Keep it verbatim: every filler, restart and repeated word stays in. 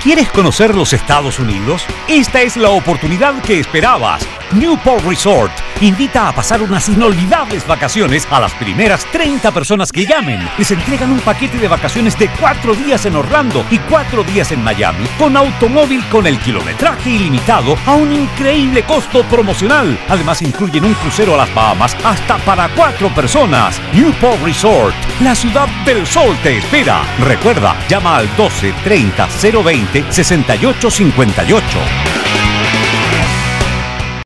¿Quieres conocer los Estados Unidos? Esta es la oportunidad que esperabas. Newport Resort invita a pasar unas inolvidables vacaciones a las primeras treinta personas que llamen. Les entregan un paquete de vacaciones de cuatro días en Orlando y cuatro días en Miami, con automóvil con el kilometraje ilimitado a un increíble costo promocional. Además incluyen un crucero a las Bahamas hasta para cuatro personas. Newport Resort, la ciudad del sol te espera. Recuerda, llama al doce treinta cero veinte sesenta y ocho cincuenta y ocho.